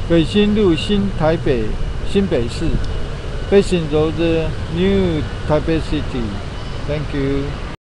北新路新台北新北市 Basin Road New Taipei City. Thank you.